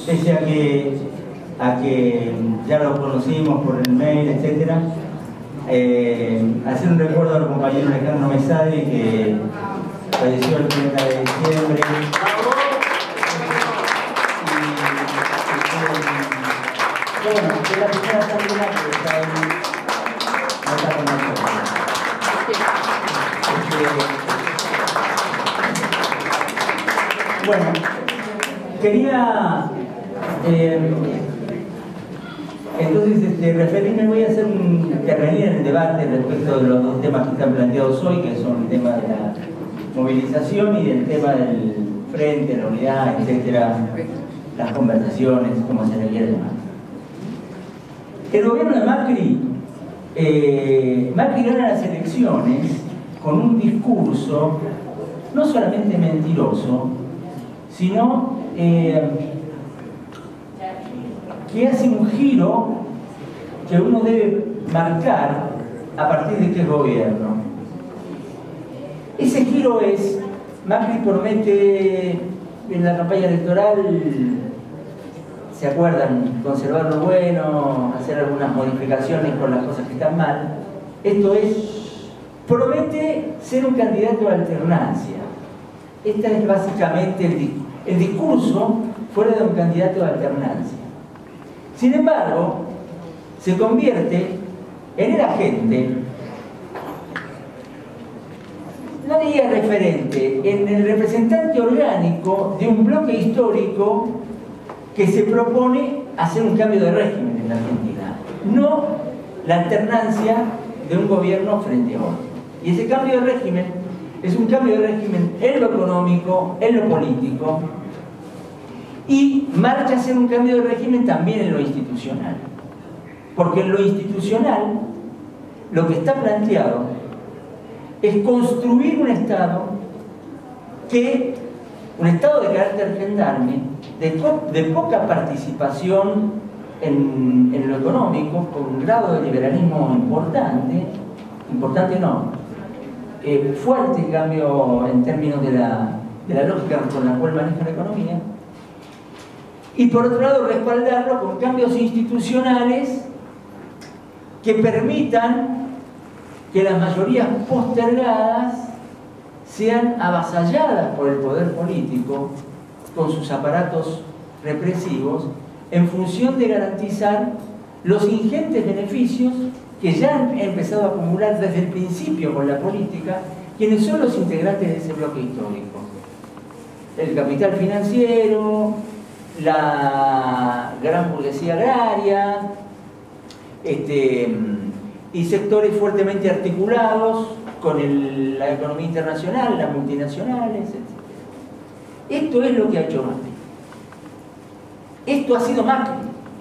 pese a que ya lo conocimos por el mail, etc., hacer un recuerdo al compañero Alejandro Mesadi, que falleció el 30 de diciembre. Bueno, es la primera persona que está ahí, no está con nosotros. Bueno, quería entonces referirme, voy a hacer intervenir en el debate respecto de los dos temas que están planteados hoy, que son el tema de la movilización y el tema del frente, la unidad, etcétera, las conversaciones, como se le quiere llamar. El gobierno de Macri gana las elecciones con un discurso no solamente mentiroso, sino que hace un giro que uno debe marcar a partir de qué gobierno. Ese giro es, Macri promete en la campaña electoral, ¿se acuerdan? Conservar lo bueno, hacer algunas modificaciones con las cosas que están mal. Esto es, promete ser un candidato a alternancia. Este es básicamente el discurso fuera de un candidato de alternancia. Sin embargo, se convierte en el agente, no diría referente, en el representante orgánico de un bloque histórico que se propone hacer un cambio de régimen en la Argentina, no la alternancia de un gobierno frente a otro. Y ese cambio de régimen es un cambio de régimen en lo económico, en lo político, y marcha a hacer un cambio de régimen también en lo institucional. Porque en lo institucional, lo que está planteado es construir un Estado de carácter gendarme, de poca participación en lo económico, con un grado de liberalismo fuerte en cambio en términos de la lógica con la cual maneja la economía, y por otro lado respaldarlo con cambios institucionales que permitan que las mayorías postergadas sean avasalladas por el poder político con sus aparatos represivos en función de garantizar los ingentes beneficios que ya han empezado a acumular desde el principio con la política quienes son los integrantes de ese bloque histórico. El capital financiero, la gran burguesía agraria, y sectores fuertemente articulados con la economía internacional, las multinacionales, etc. Esto es lo que ha hecho Macri. Esto ha sido Macri.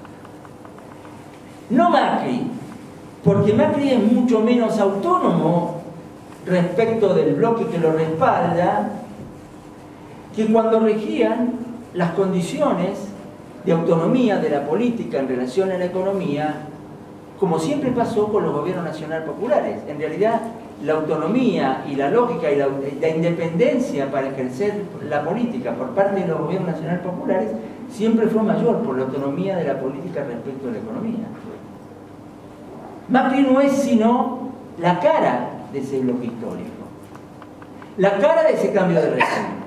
No Macri, porque Macri es mucho menos autónomo respecto del bloque que lo respalda, que cuando regían las condiciones de autonomía de la política en relación a la economía, como siempre pasó con los gobiernos nacionales populares. En realidad, la autonomía y la lógica y la independencia para ejercer la política por parte de los gobiernos nacionales populares siempre fue mayor por la autonomía de la política respecto a la economía. Macri no es sino la cara de ese bloque histórico, la cara de ese cambio de régimen.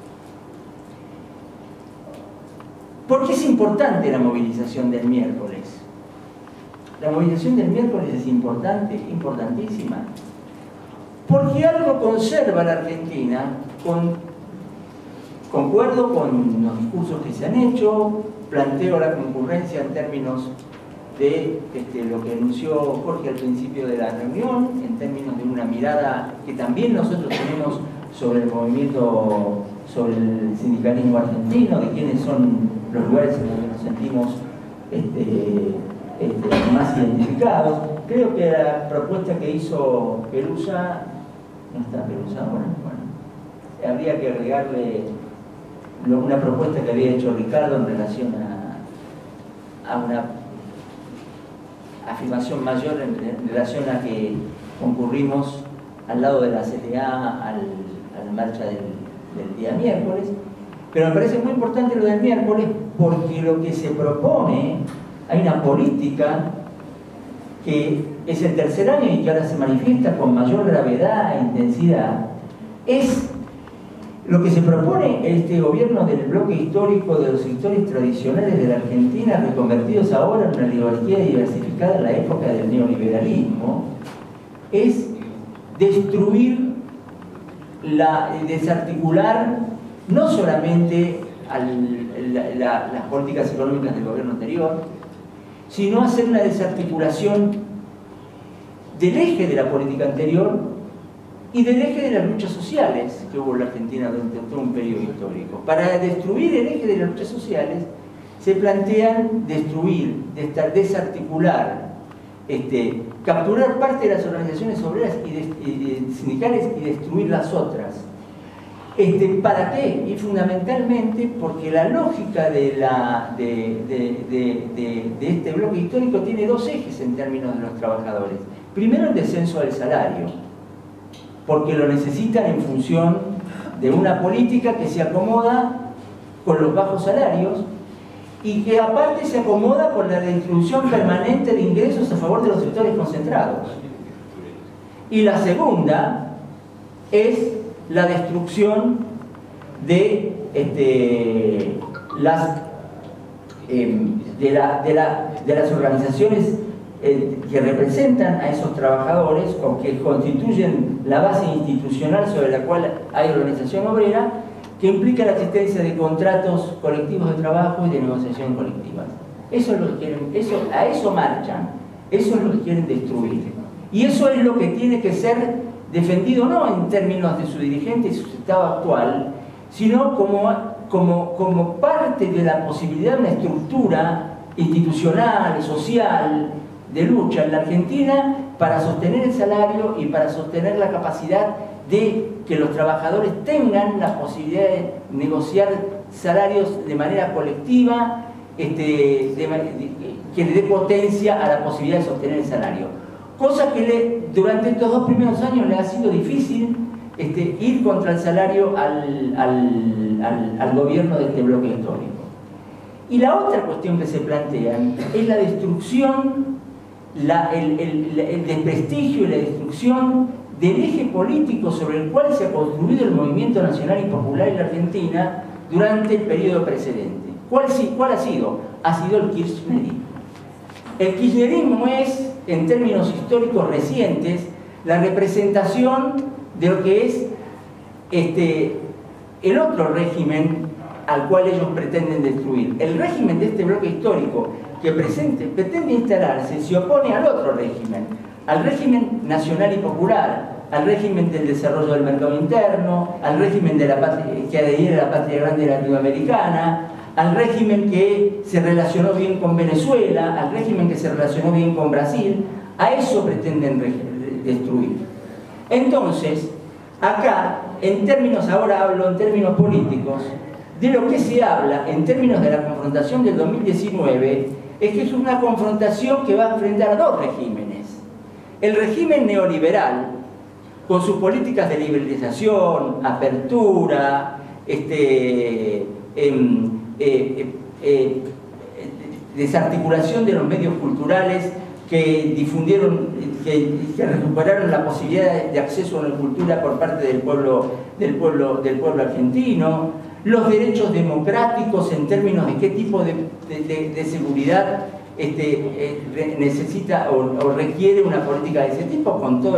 ¿Por qué es importante la movilización del miércoles? La movilización del miércoles es importante, importantísima, porque algo conserva la Argentina, concuerdo con los discursos que se han hecho, planteo la concurrencia en términos de lo que anunció Jorge al principio de la reunión, en términos de una mirada que también nosotros tenemos sobre el movimiento, sobre el sindicalismo argentino, de quiénes son los lugares en los que nos sentimos más identificados. Creo que la propuesta que hizo Pelusa, no está Pelusa ahora, bueno, habría que agregarle una propuesta que había hecho Ricardo en relación a una afirmación mayor en relación a que concurrimos al lado de la CTA a la marcha del día miércoles, Pero me parece muy importante lo del miércoles porque lo que se propone, hay una política que es el tercer año y que ahora se manifiesta con mayor gravedad e intensidad, es lo que se propone este gobierno del bloque histórico de los sectores tradicionales de la Argentina, reconvertidos ahora en una oligarquía diversificada en la época del neoliberalismo, es destruir, desarticular no solamente las políticas económicas del gobierno anterior, sino hacer una desarticulación del eje de la política anterior y del eje de las luchas sociales que hubo en la Argentina durante todo un periodo histórico. Para destruir el eje de las luchas sociales se plantean destruir, desarticular, capturar parte de las organizaciones obreras y sindicales y destruir las otras. ¿Para qué? Y fundamentalmente porque la lógica de este bloque histórico tiene dos ejes en términos de los trabajadores. Primero, el descenso del salario, porque lo necesitan en función de una política que se acomoda con los bajos salarios y que aparte se acomoda con la redistribución permanente de ingresos a favor de los sectores concentrados. Y la segunda es la destrucción de las organizaciones que representan a esos trabajadores o que constituyen la base institucional sobre la cual hay organización obrera, que implica la existencia de contratos colectivos de trabajo y de negociación colectiva. Eso es lo que quieren, a eso marchan, eso es lo que quieren destruir. Y eso es lo que tiene que ser defendido no en términos de su dirigente y su estado actual, sino como parte de la posibilidad de una estructura institucional, social, de lucha en la Argentina para sostener el salario y para sostener la capacidad de que los trabajadores tengan la posibilidad de negociar salarios de manera colectiva, que le dé potencia a la posibilidad de sostener el salario. Cosa que durante estos 2 primeros años le ha sido difícil ir contra el salario al gobierno de este bloque histórico. Y la otra cuestión que se plantea es la destrucción, el desprestigio y la destrucción del eje político sobre el cual se ha construido el movimiento nacional y popular en la Argentina durante el periodo precedente. ¿Cuál ha sido? Ha sido el kirchnerismo. El kirchnerismo es, en términos históricos recientes, la representación de lo que es el otro régimen al cual ellos pretenden destruir. El régimen de este bloque histórico que pretende instalarse se opone al otro régimen, al régimen nacional y popular, al régimen del desarrollo del mercado interno, al régimen de la patria, que adhiere a la patria grande latinoamericana, al régimen que se relacionó bien con Venezuela, al régimen que se relacionó bien con Brasil. A eso pretenden destruir. Entonces, acá, ahora hablo en términos políticos, de lo que se habla en términos de la confrontación del 2019, es que es una confrontación que va a enfrentar a dos regímenes. El régimen neoliberal, con sus políticas de liberalización, apertura, desarticulación de los medios culturales que difundieron, que recuperaron la posibilidad de acceso a la cultura por parte del pueblo argentino, los derechos democráticos en términos de qué tipo de seguridad necesita o requiere una política de ese tipo, con todos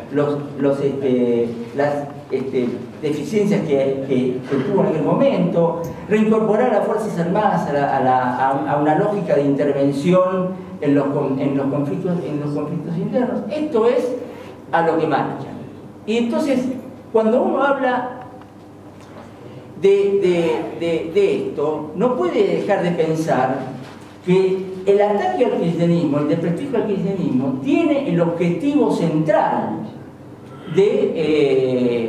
las deficiencias que tuvo en aquel momento, reincorporar a las Fuerzas Armadas a una lógica de intervención en los conflictos internos. Esto es a lo que marcha. Y entonces, cuando uno habla de esto, no puede dejar de pensar que el ataque al kirchnerismo, el desprestigio al kirchnerismo, tiene el objetivo central de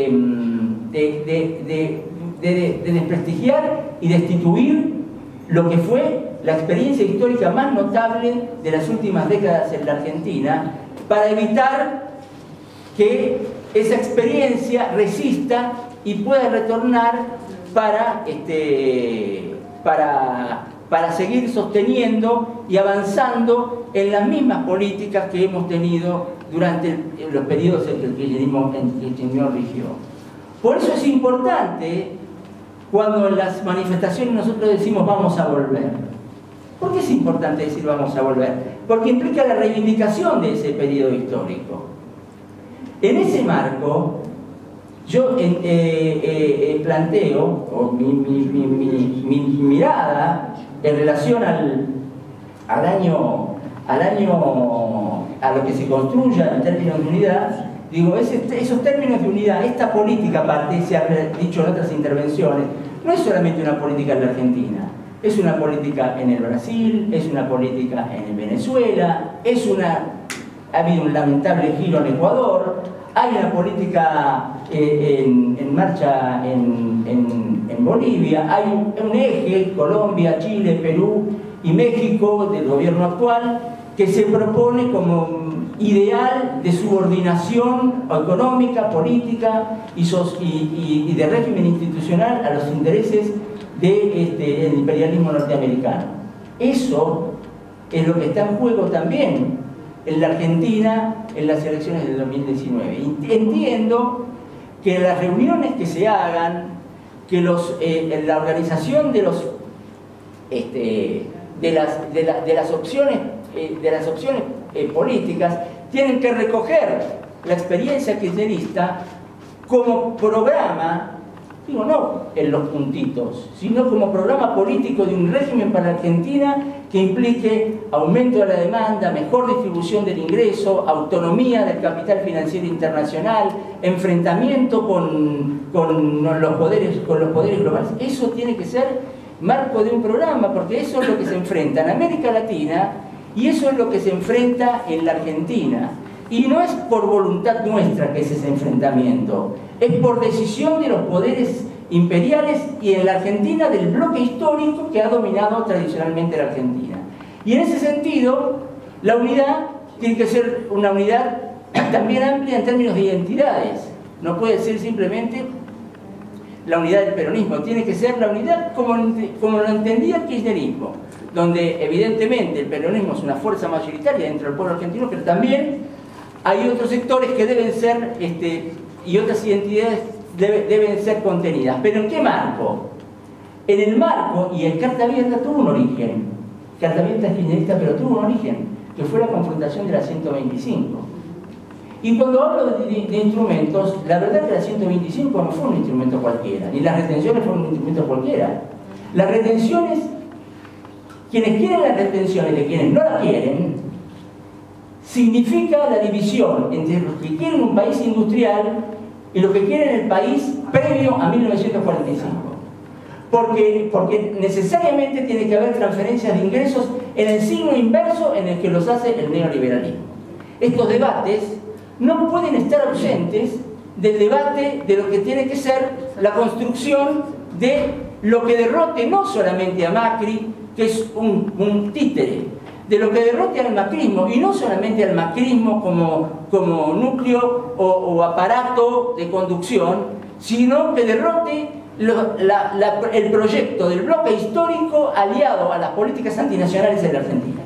desprestigiar y destituir lo que fue la experiencia histórica más notable de las últimas décadas en la Argentina, para evitar que esa experiencia resista y pueda retornar para seguir sosteniendo y avanzando en las mismas políticas que hemos tenido durante los periodos en que el kirchnerismo rigió. Por eso es importante cuando en las manifestaciones nosotros decimos vamos a volver. ¿Por qué es importante decir vamos a volver? Porque implica la reivindicación de ese periodo histórico. En ese marco, yo planteo, o mi mirada en relación a lo que se construya en términos de unidad, digo, esos términos de unidad, esta política, aparte, se ha dicho en otras intervenciones, no es solamente una política en la Argentina, es una política en el Brasil, es una política en Venezuela, ha habido un lamentable giro en Ecuador, hay una política en marcha en Bolivia, hay un eje, Colombia, Chile, Perú y México del gobierno actual, que se propone como ideal de subordinación económica, política y de régimen institucional a los intereses del imperialismo norteamericano. Eso es lo que está en juego también en la Argentina en las elecciones del 2019. Entiendo que las reuniones que se hagan, que la organización de las opciones políticas tienen que recoger la experiencia kirchnerista como programa, digo, no en los puntitos, sino como programa político de un régimen para Argentina que implique aumento de la demanda, mejor distribución del ingreso, autonomía del capital financiero internacional, enfrentamiento con los poderes globales. Eso tiene que ser marco de un programa, porque eso es lo que se enfrenta en América Latina y eso es lo que se enfrenta en la Argentina. Y no es por voluntad nuestra que es ese enfrentamiento, es por decisión de los poderes imperiales y en la Argentina del bloque histórico que ha dominado tradicionalmente la Argentina. Y en ese sentido, la unidad tiene que ser una unidad también amplia en términos de identidades. No puede ser simplemente la unidad del peronismo, tiene que ser la unidad como lo entendía el kirchnerismo, donde evidentemente el peronismo es una fuerza mayoritaria dentro del pueblo argentino, pero también hay otros sectores que deben ser, y otras identidades deben ser contenidas. ¿Pero en qué marco? En el marco, y el Carta Abierta tuvo un origen, Carta Abierta es kirchnerista, pero tuvo un origen, que fue la confrontación de la 125. Y cuando hablo de instrumentos, la verdad que la 125 no fue un instrumento cualquiera, ni las retenciones fueron un instrumento cualquiera. Las retenciones, quienes quieren las retenciones de quienes no la quieren, significa la división entre los que quieren un país industrial y los que quieren el país previo a 1945. Porque necesariamente tiene que haber transferencias de ingresos en el signo inverso en el que los hace el neoliberalismo. Estos debates no pueden estar ausentes del debate de lo que tiene que ser la construcción de lo que derrote no solamente a Macri, que es un títere, de lo que derrote al macrismo, y no solamente al macrismo como núcleo o aparato de conducción, sino que derrote el proyecto del bloque histórico aliado a las políticas antinacionales de la Argentina.